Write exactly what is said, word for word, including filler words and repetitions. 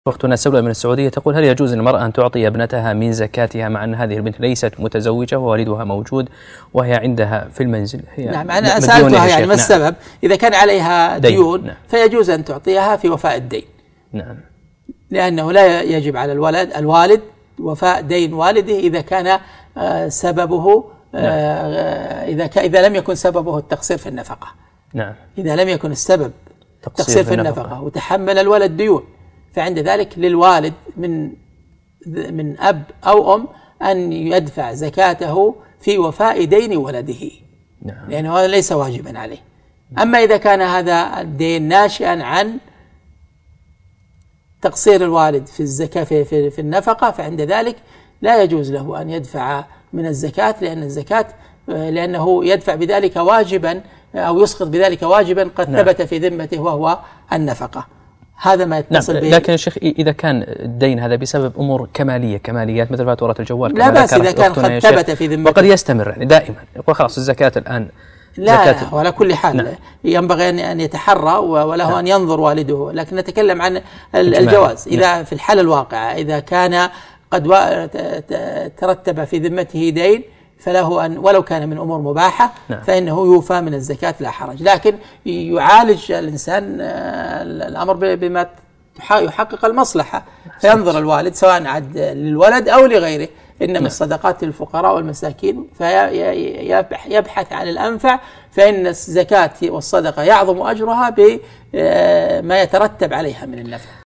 أختنا سولة من السعودية تقول: هل يجوز للمرأة أن تعطي ابنتها من زكاتها مع أن هذه البنت ليست متزوجة ووالدها موجود وهي عندها في المنزل؟ هي نعم، أنا سألتها يعني ما السبب؟ نعم. إذا كان عليها ديون نعم. فيجوز أن تعطيها في وفاء الدين. نعم. لأنه لا يجب على الولد الوالد وفاء دين والده إذا كان سببه نعم. إذا إذا لم يكن سببه التقصير في النفقة. نعم. إذا لم يكن السبب التقصير في النفقة, النفقة وتحمل الولد ديون، فعند ذلك للوالد من من أب أو أم أن يدفع زكاته في وفاء دين ولده. نعم. لأنه هذا ليس واجبا عليه. أما إذا كان هذا الدين ناشئا عن تقصير الوالد في الزكاة في, في, في النفقة، فعند ذلك لا يجوز له أن يدفع من الزكاة، لأن الزكاة لأنه يدفع بذلك واجبا أو يسقط بذلك واجبا قد نعم. ثبت في ذمته وهو النفقة. هذا ما يتصل نعم. به. لكن يا شيخ إذا كان الدين هذا بسبب أمور كمالية كماليات مثل فاتورة الجوال لا بأس إذا كان قد ثبت في ذمته وقد يستمر يعني دائما يقول خلاص الزكاة الآن لا، ولا كل حال نعم. ينبغي أن يتحرى وله نعم. أن ينظر والده، لكن نتكلم عن الجواز إذا نعم. في الحالة الواقعة إذا كان قد ترتب في ذمته دين فله أن ولو كان من أمور مباحة نعم. فإنه يوفى من الزكاة لا حرج، لكن يعالج الإنسان الأمر بما يحقق المصلحة، فينظر الوالد سواء عد للولد أو لغيره، إنما نعم. الصدقات للفقراء والمساكين فيبحث عن الأنفع، فإن الزكاة والصدقة يعظم أجرها بما يترتب عليها من النفع.